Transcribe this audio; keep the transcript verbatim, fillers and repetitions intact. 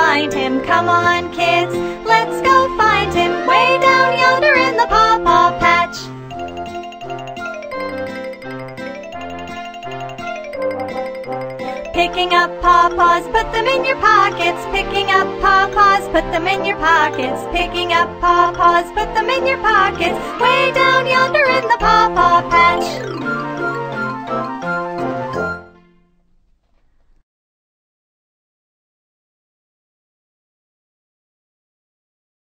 find him. Come on, kids, let's go find him. Way down yonder in the pawpaw patch. Picking up pawpaws, put them in your pockets. Picking up pawpaws, put them in your pockets. Picking up pawpaws, put them in your pockets. Way down yonder in the pawpaw patch.